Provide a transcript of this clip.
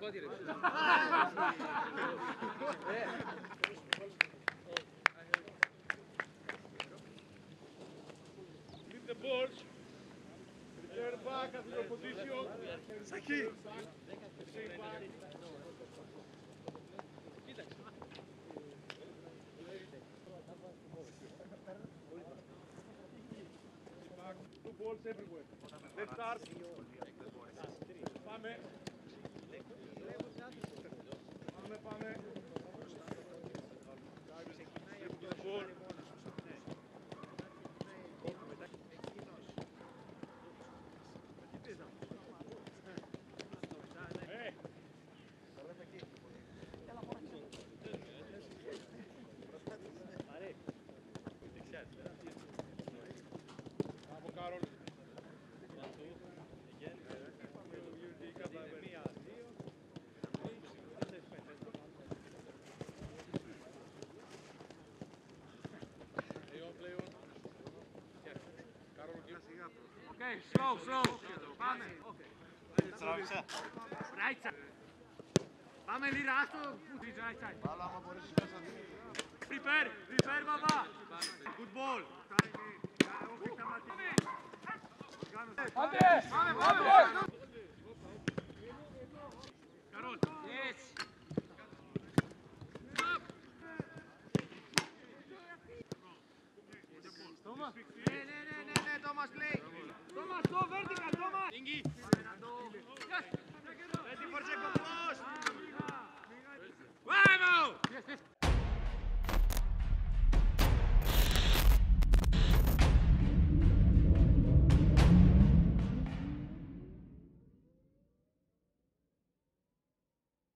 σπάτι ρε. Leave the balls. Return back at your position. Σακί. Stay back. Two balls everywhere. Let's start. Πάμε. Πάμε. Ball. Bravo Karol. Okay, slow. Πάμε. Right side. Πάμε λίγα, άστο που τρεις right side. Βάλα άμα μπορείς μέσα. Prepare, μαμά. Good ball. Πάμε. Καρόλ. Yes. Thomas. Ναι, Thomas, play. Thomas, go vertical, Thomas.